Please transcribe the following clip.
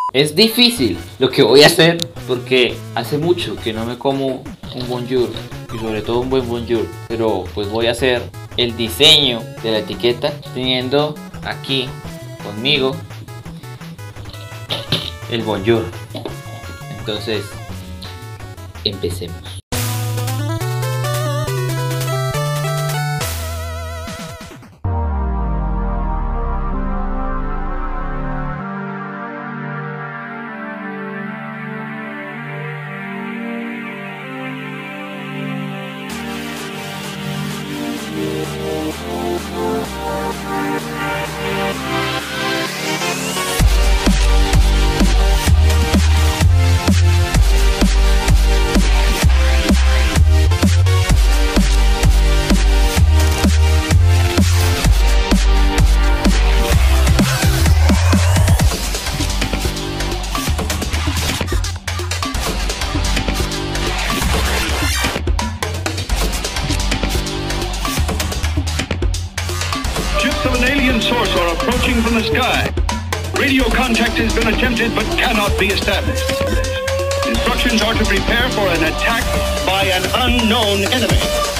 Es difícil lo que voy a hacer porque hace mucho que no me como un bonjour y sobre todo un buen bonjour, pero pues voy a hacer el diseño de la etiqueta teniendo aquí conmigo el bonjour. Entonces, empecemos. Ships of an alien source are approaching from the sky. Radio contact has been attempted but cannot be established. Instructions are to prepare for an attack by an unknown enemy.